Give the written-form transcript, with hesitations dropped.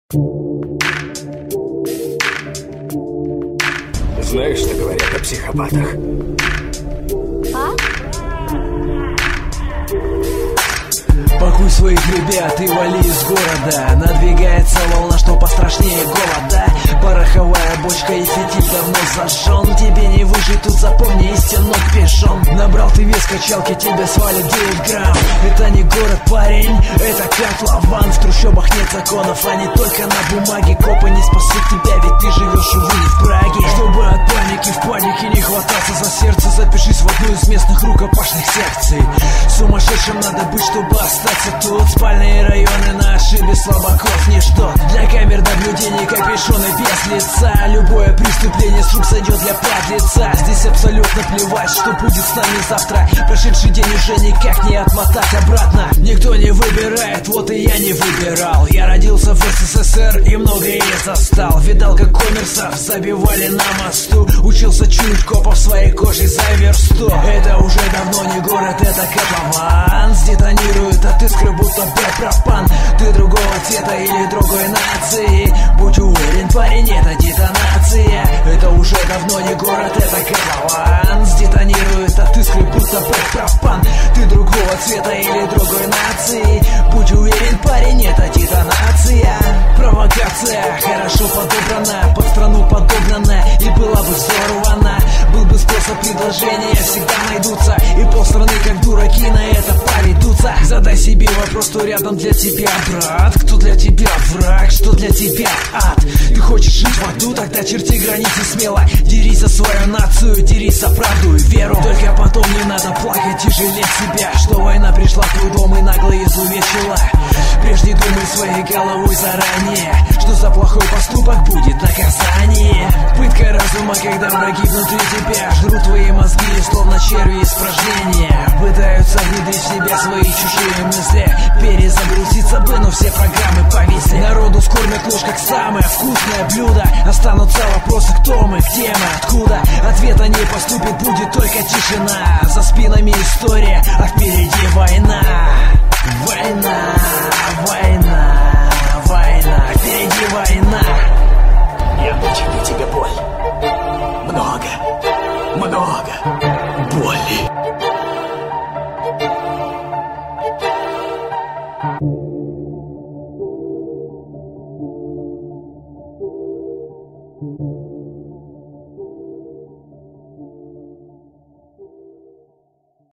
Знаешь, что говорят о психопатах? Пакуй своих ребят и вали из города. Надвигается волна, что пострашнее голода. Пороховая бочка и фитиль давно зажжен. Тебе не выжить, тут запомни истину пешон. Набрал ты вес качалки, тебе свалят 9 грамм. Это не город, парень, это котлован. В трущобах нет законов, они только на бумаге. Копы не спасут тебя, ведь ты живешь, увы, не в Праге. Чтобы от паники в панике не хвататься за сердце, запишись в одну из местных рукопашных секций. Сумасшедшим надо быть, чтобы остаться тут. Спальные районы на ошибе слабаков ничто. Для камер наблюдений капюшоны без лица. Любое преступление с рук сойдет для подлеца. Здесь абсолютно плевать, что будет с нами завтра. Прошедший день уже никак не отмотать обратно. Никто не выбирает, вот и я не выбирал. Я родился в СССР и многое застал. Видал, как коммерсов забивали на мосту. Учился чуять копов своей кожей за версту. Это уже давно не город, это котлован. Сдетонирует от искры, будто пропан. Ты другого цвета или другой нации, будь уверен, парень, это детонация. Это уже давно не город, это котлован. Сдетонирует от искры, будто пропан. Ты другого цвета или другой нации, будь уверен, парень, это детонация. Провокация хорошо подобрана, под страну подогнана, и была бы взорвана. Был бы способ, предложения всегда найдутся, и полстраны как дураки на это поведутся. Задай себе вопрос, что рядом для тебя, брат. Кто для тебя враг, что для тебя ад? Ты хочешь жить в аду, тогда черти границы смело. Дерись за свою нацию, дерись за правду и веру. Только потом не надо плакать и жалеть себя, что война пришла в твой дом и нагло изувечила. Прежде думай своей головой заранее, что за плохой поступок будет наказание. Пытка разума, когда враги внутри тебя жрут твои мозги, словно черви испражнения. Пытаются внедрить в себя свои чужие мысли. Перезагрузиться бы, но все программы повисли. Народу скормят ложь как самое вкусное блюдо. Останутся вопросы, кто мы, где мы, откуда. Ответа не поступит, будет только тишина. За спинами история, а впереди война. Война, война, война, впереди война. Я причиню тебе боль. Много, много боли.